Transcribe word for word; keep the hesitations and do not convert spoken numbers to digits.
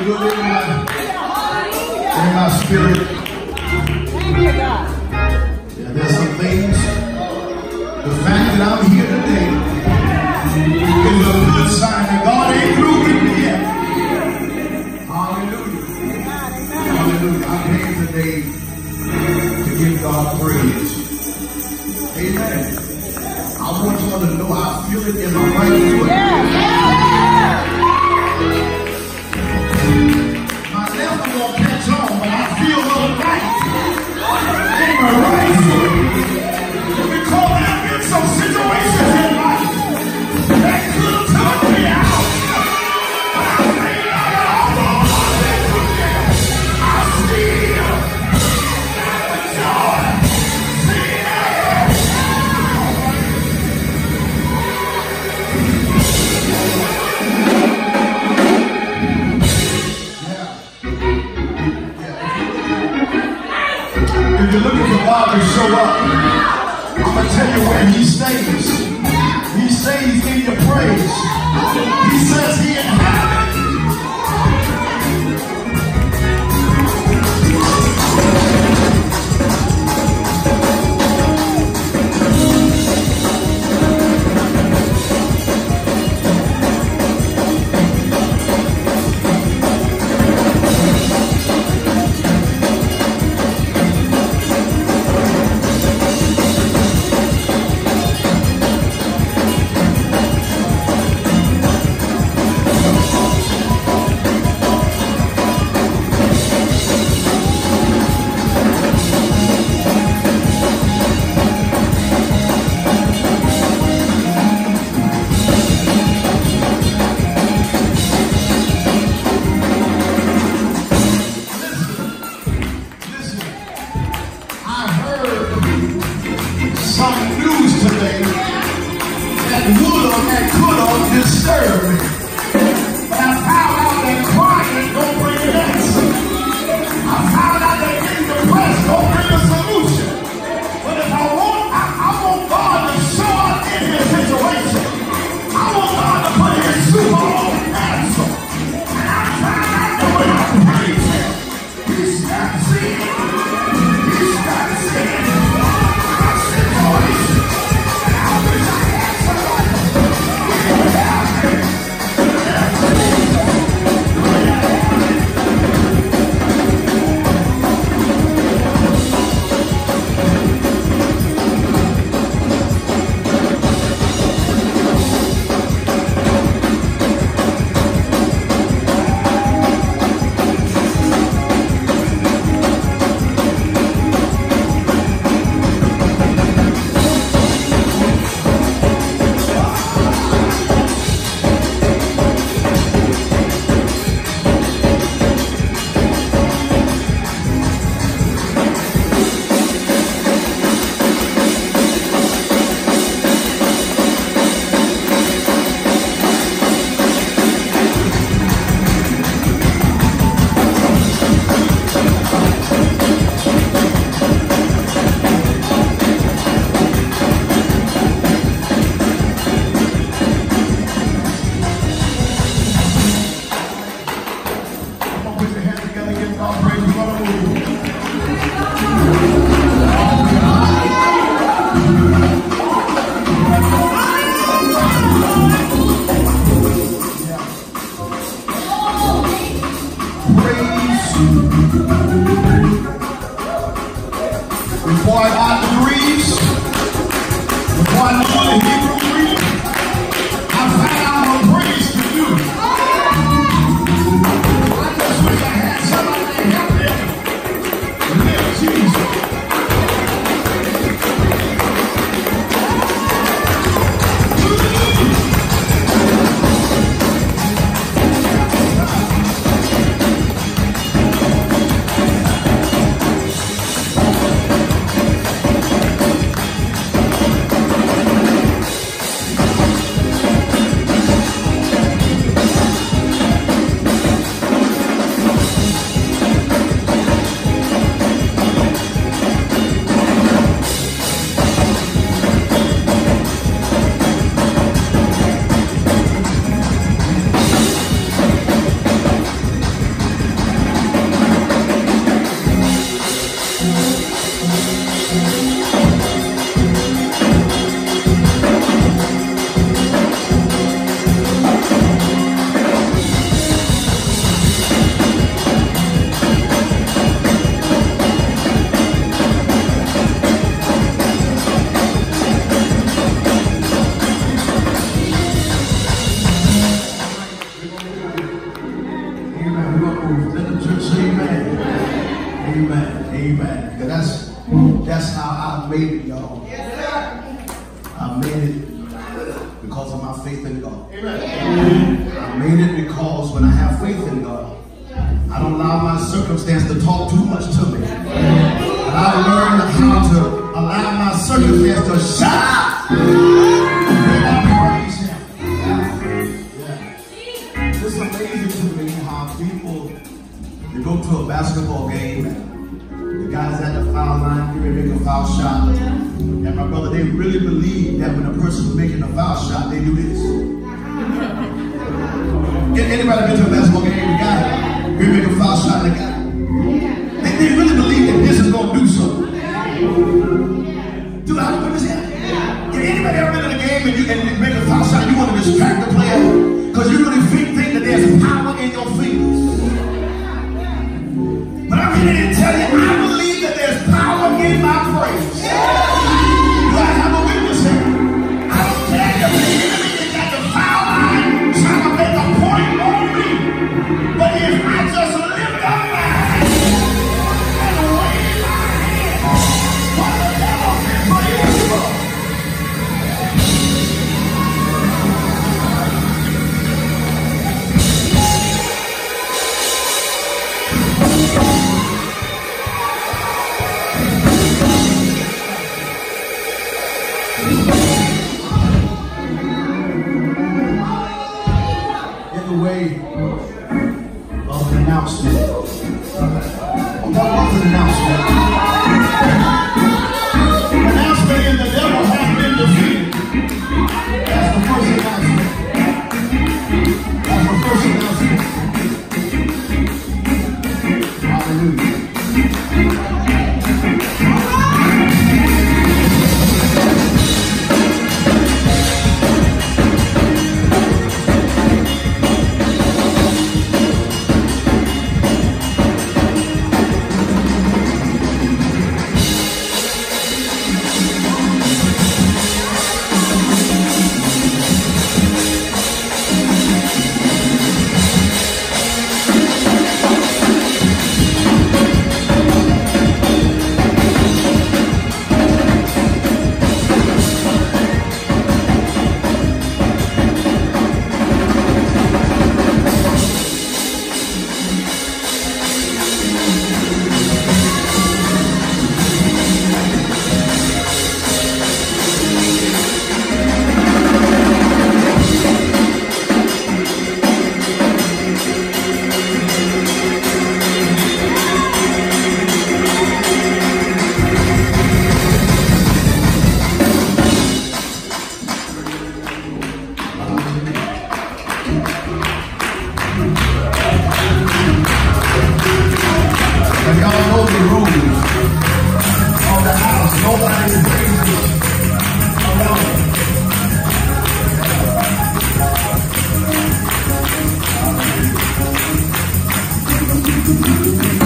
good in my, in my spirit. Yeah, there's some things. The fact that I'm here today is a good sign that God ain't through with me yet. Hallelujah. Hallelujah. I came today to give God praise. Amen. I want you all to know I feel it in my right foot. My left one won't catch on, but I feel a little right in my right foot. Because I've been some situations in life that could have took me out. But I made out of all I still got the joy. If you're looking for God to show up, I'm going to tell you where he stays. He stays in your praise. He says he inhabits. Amen. We're going to move. Let the church say amen. Amen. Amen. Because that's, that's how I made it, y'all. Yes, sir. I made it because of my faith in God. Amen. I made it because when I have faith in God, I don't allow my circumstance to talk too much to me. And I learned how to allow my circumstance to shine. It's amazing to me how people, they go to a basketball game and the guys at the foul line, they make a foul shot. And my brother, they really believe that when a person is making a foul shot, they do this. Anybody been to a basketball game? The guy, we make a foul shot, and the guy, they, they really believe that this is going to do something. Dude, how do you understand? If anybody ever been in a game and you and make a foul shot, you want to distract the player because you really think, think that there's power in your fingers. But I'm here to tell you, I believe that there's power in my praise. Do I have a witness here? I don't care if the enemy is at the foul line trying to make a point on me. But if I just lift up my hands and wave my hands, what the devil can praise for? Of an announcement. That was an announcement. The announcement is the devil has been defeated. That's the first announcement. That's the first announcement. Hallelujah. Thank you.